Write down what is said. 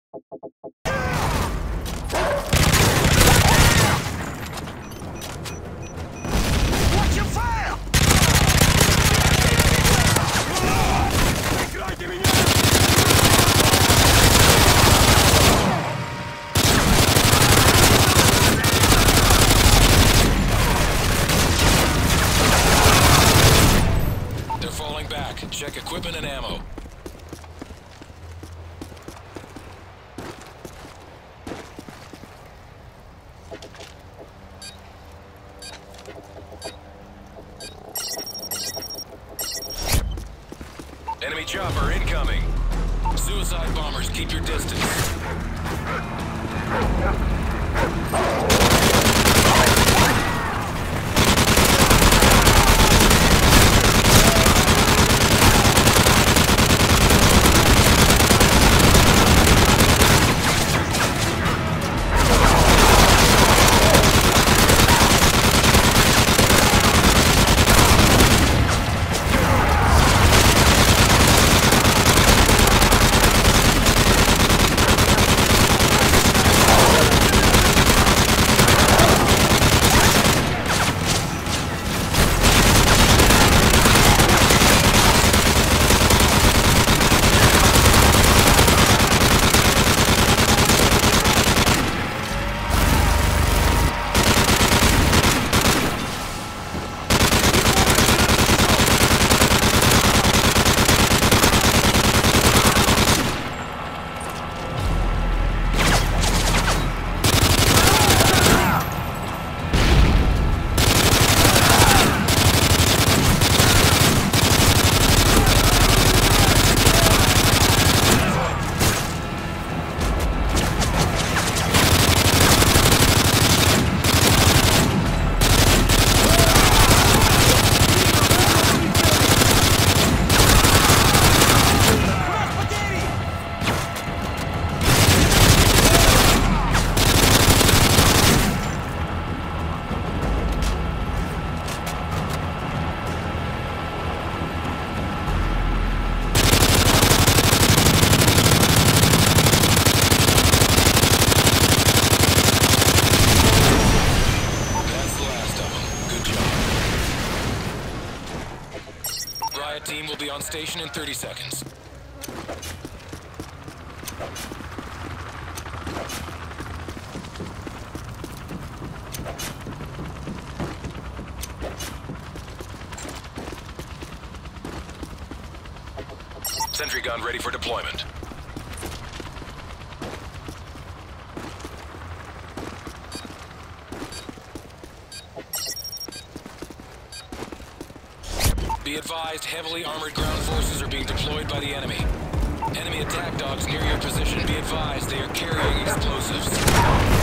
Watch your fire! They're falling back. Check equipment and ammo. Enemy chopper incoming. Suicide bombers, keep your distance. Riot team will be on station in 30 seconds. Sentry gun ready for deployment. Be advised, heavily armored ground forces are being deployed by the enemy. Enemy attack dogs near your position. Be advised, they are carrying explosives.